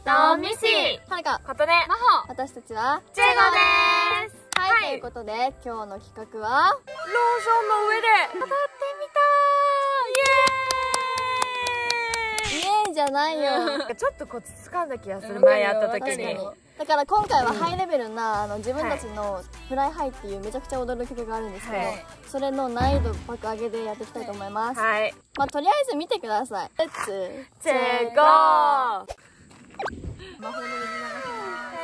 とみしはるか、 ことねまほ。 私たちはチェゴです。 はい、ということで今日の企画はローションの上で踊ってみたイエーイじゃないよ。 イエーイ。ちょっとコツ掴んだ気がする、前やった時に。 だから今回はハイレベルな自分たちのフライハイっていうめちゃくちゃ踊る曲があるんですけど、 はいそれの難易度爆上げでやっていきたいと思います。 はい。 まあとりあえず見てください。レッツチェゴー。 魔法の水流します。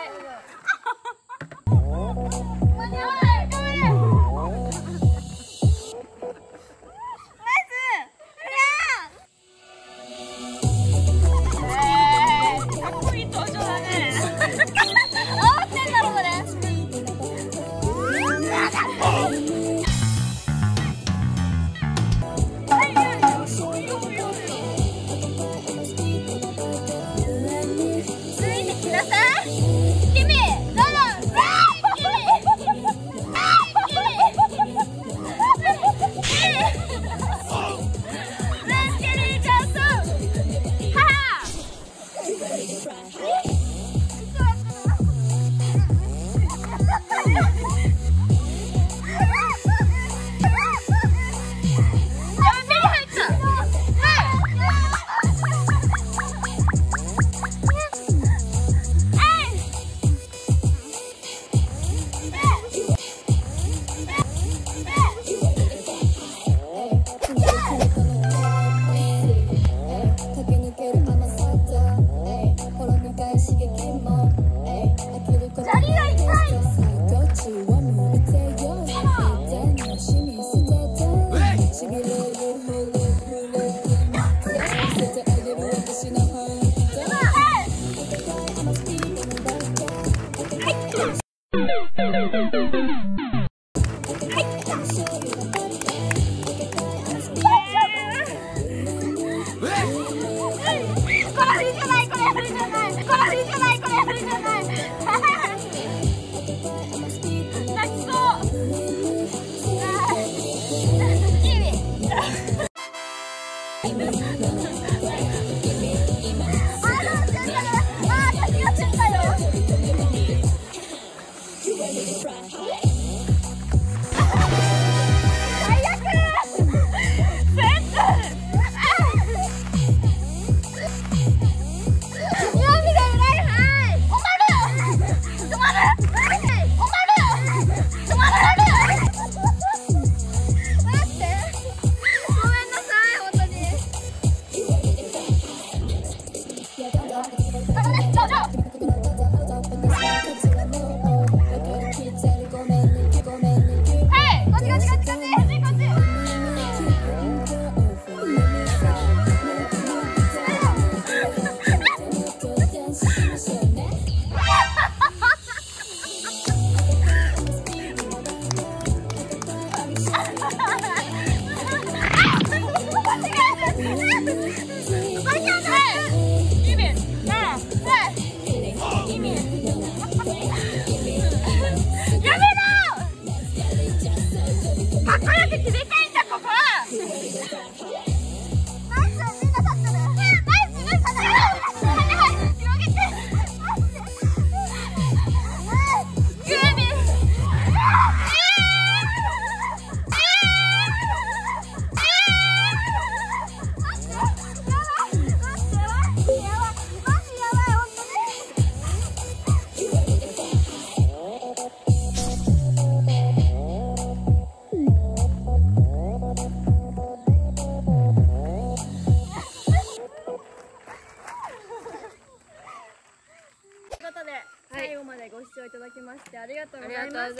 最後までご視聴いただきましてありがとうございました。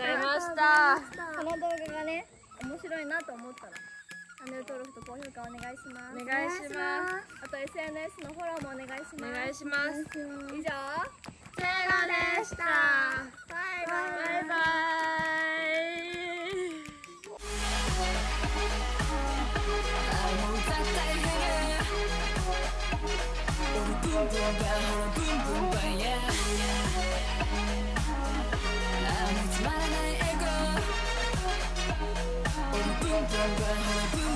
この動画がね面白いなと思ったらチャンネル登録と高評価お願いします。 お願いします。 あと SNS のフォローもお願いします。 お願いします。 以上、 チェゴでした。 バイバイ。 バイバイ。